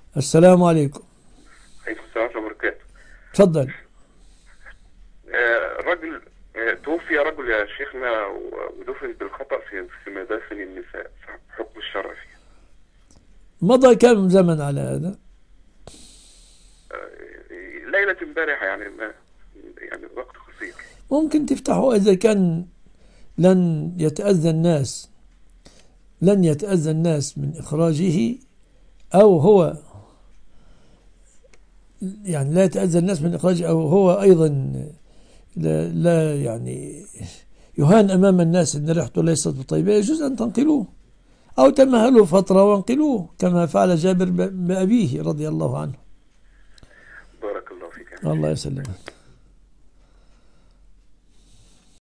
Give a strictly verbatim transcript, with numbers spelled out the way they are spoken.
السلام عليكم. عليكم السلام ورحمة الله وبركاته. تفضل. آه، رجل آه، توفي رجل يا شيخنا و- ودفن بالخطأ في في مدافن النساء، حكم الشرع فيه. مضى كم زمن على هذا؟ آه، ليلة امبارح يعني ما يعني وقت قصير. ممكن تفتحوا إذا كان لن يتأذى الناس لن يتأذى الناس من إخراجه، أو هو يعني لا يتأذى الناس من إخراجه، أو هو أيضا لا, لا يعني يهان أمام الناس أن ريحته ليست بطيبة، يجوز أن تنقلوه أو تمهلوا فترة وانقلوه كما فعل جابر بأبيه رضي الله عنه. بارك الله فيك يا الله شيخ. يسلمك.